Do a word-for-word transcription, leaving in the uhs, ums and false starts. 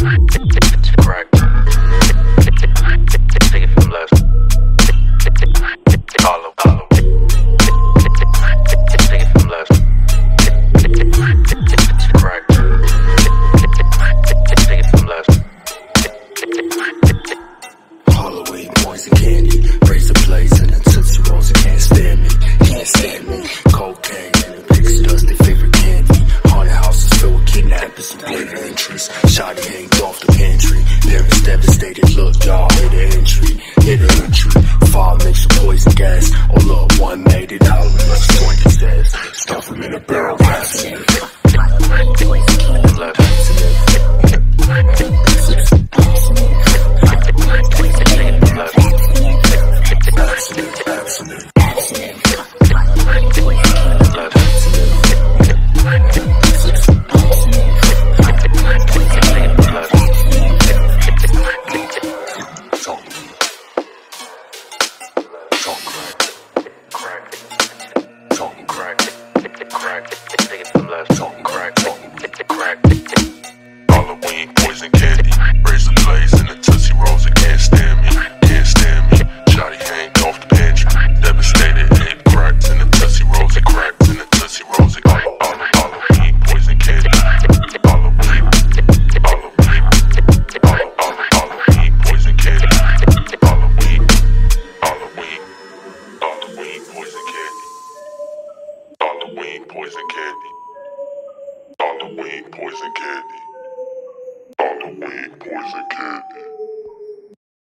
Crack. Take it from left. Follow, follow. Take it from left. Crack. Take it from left. Halloween, poison candy, razor blades and the Tootsie Rolls. They can't stand me, can't stand me. Cocaine and the pixie dust, their favorite candy. Haunted houses filled with kidnappers and blatant entries. Shotty hanged off the pantry. Parents devastated, look y'all, hit the entry, hit the entry. Fire mixed with poison gas. Oh look, one made it out. Let's join his ass. Stuff him in a barrel, passing it. Halloween, poison candy, razor blades and the Tootsie Rolls. They can't stand me, can't stand me. Shotty hanged off the pantry, devastated, ate cracks in the Tootsie Rolls. They cracks in the Tootsie Rolls. They Halloween, poison candy. Halloween, Halloween, Halloween, poison candy. Halloween, Halloween, Halloween, poison candy. Halloween, poison candy. Halloween, poison candy. Halloween, poison candy.